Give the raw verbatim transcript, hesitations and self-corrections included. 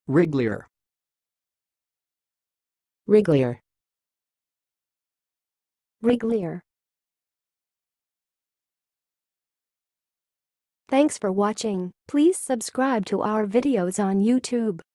wrigglier, wrigglier, wrigglier. Thanks for watching. Please subscribe to our videos on YouTube.